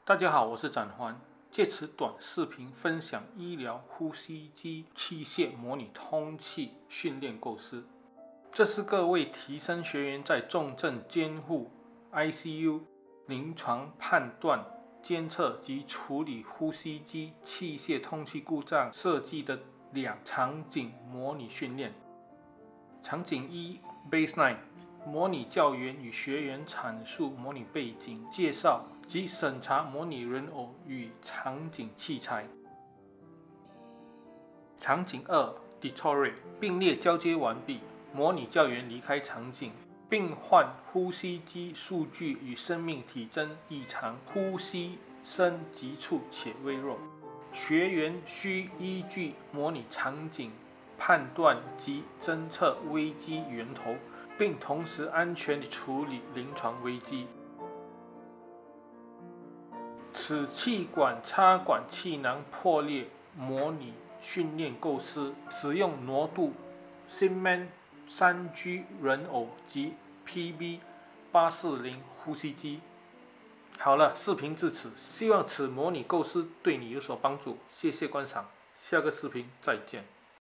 大家好，我是展环，借此短视频分享医疗呼吸机器械模拟通气训练构思。这是各位提升学员在重症监护、ICU、临床判断、监测及处理呼吸机器械通气故障设计的2场景模拟训练。场景1 Baseline， 模拟教员与学员阐述模拟背景介绍及审查模拟人偶与场景器材。场景2 Detour， 并列交接完毕，模拟教员离开场景。病患呼吸机数据与生命体征异常，呼吸声急促且微弱。学员需依据模拟场景判断及侦测危机源头，并同时安全地处理临床危机。此气管插管气囊破裂模拟训练构思，使用挪度 Siemens 3G 人偶及 PB840 呼吸机。好了，视频至此，希望此模拟构思对你有所帮助。谢谢观赏，下个视频再见。